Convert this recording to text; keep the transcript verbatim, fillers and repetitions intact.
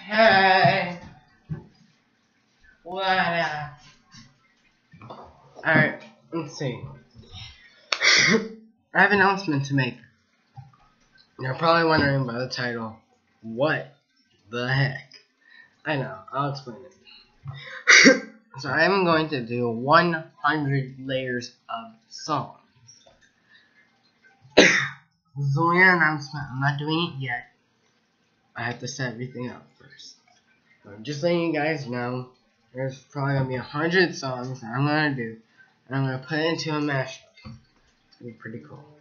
Hey, what up? Alright, let's see. I have an announcement to make. You're probably wondering by the title, what the heck? I know, I'll explain it. So I'm going to do one hundred layers of songs. This is only an announcement, I'm not doing it yet. I have to set everything up first. So I'm just letting you guys know, there's probably going to be a hundred songs that I'm going to do, and I'm going to put it into a mashup. It's going to be pretty cool.